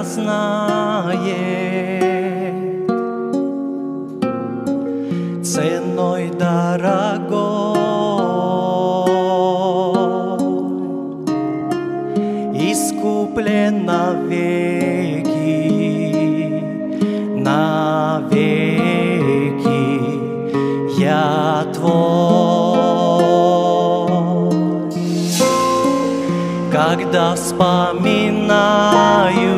знает, ценой дорогой искуплен навеки, я твой. Когда вспоминаю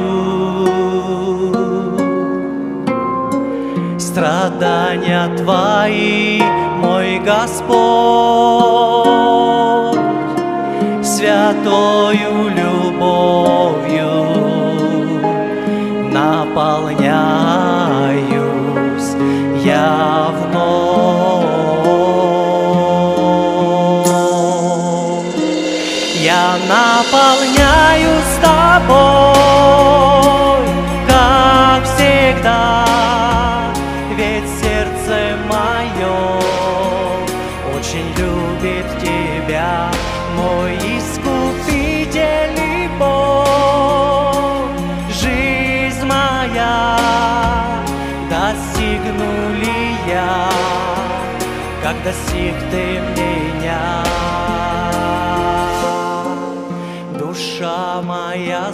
страдания Твои, мой Господь, святою любовью наполняюсь я вновь. Я наполняюсь Тобой, как всегда, ведь сердце мое очень любит Тебя, мой Искупитель и Бог. Жизнь моя, достигну ли я, как достиг Ты меня? Душа моя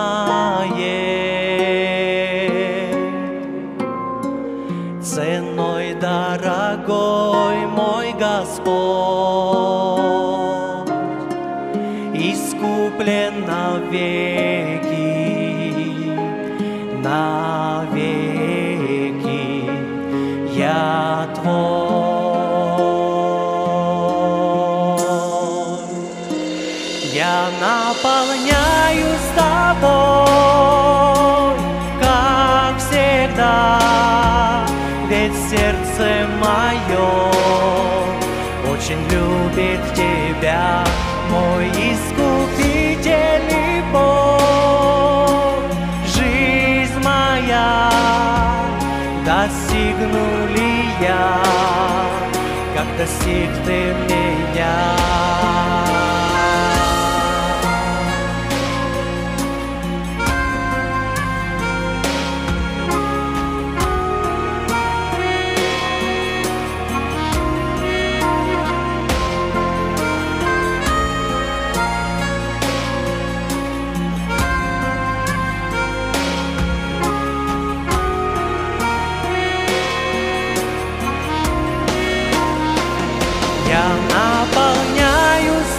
знает, ценой дорогой мой Господь искуплен навеки, я твой. Я наполняюсь Тобой, как всегда, ведь сердце мое очень любит Тебя, мой Искупитель и Бог. Жизнь моя, достигну ли я, как достиг Ты меня? Я наполняюсь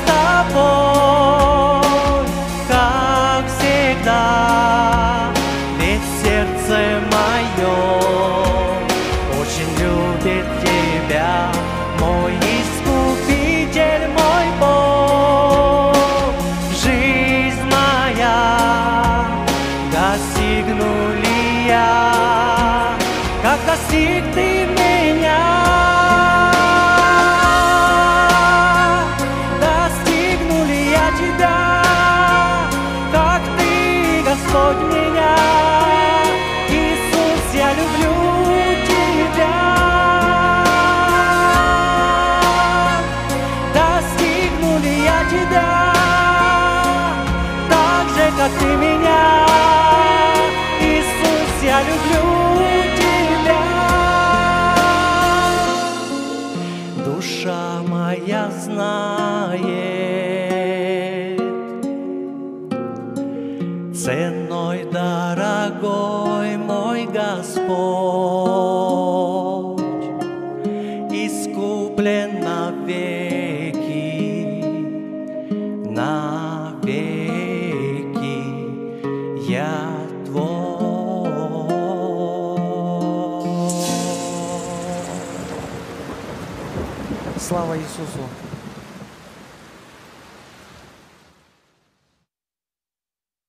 Тобой, как всегда, ведь сердце мое очень любит Тебя, мой Искупитель, мой Бог. Жизнь моя, достигну ли я, как достиг Ты меня? Господь меня, Иисус, я люблю Тебя. Достигну ли я Тебя, так же, как Ты меня, Иисус, я люблю Тебя. Душа моя знает, ценой дорогой мой Господь искуплен навеки, я твой. Слава Иисусу!